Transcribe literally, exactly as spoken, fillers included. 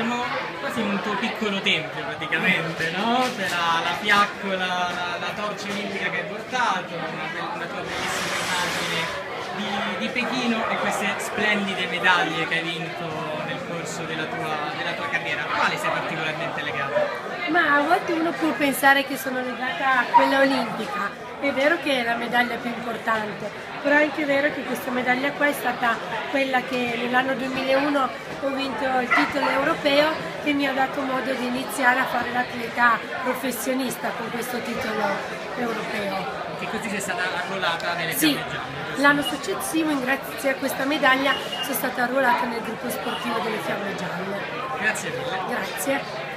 siamo quasi in un tuo piccolo tempio praticamente, no? C'era la fiaccola, la, la torcia olimpica che hai portato, una, una tua bellissima immagine di, di Pechino e queste splendide medaglie che hai vinto nel corso della tua, della tua carriera. A quale sei particolarmente legata? Ma a volte uno può pensare che sono legata a quella olimpica, è vero che è la medaglia più importante, però è anche vero che questa medaglia qua è stata quella che nell'anno duemilauno ho vinto il titolo europeo, che mi ha dato modo di iniziare a fare l'atleta professionista con questo titolo europeo. Che così sei stata arruolata nelle Sì, Fiamme Gialle. l'anno successivo, grazie a questa medaglia, sono stata arruolata nel gruppo sportivo delle Fiamme Gialle. Grazie mille. Grazie.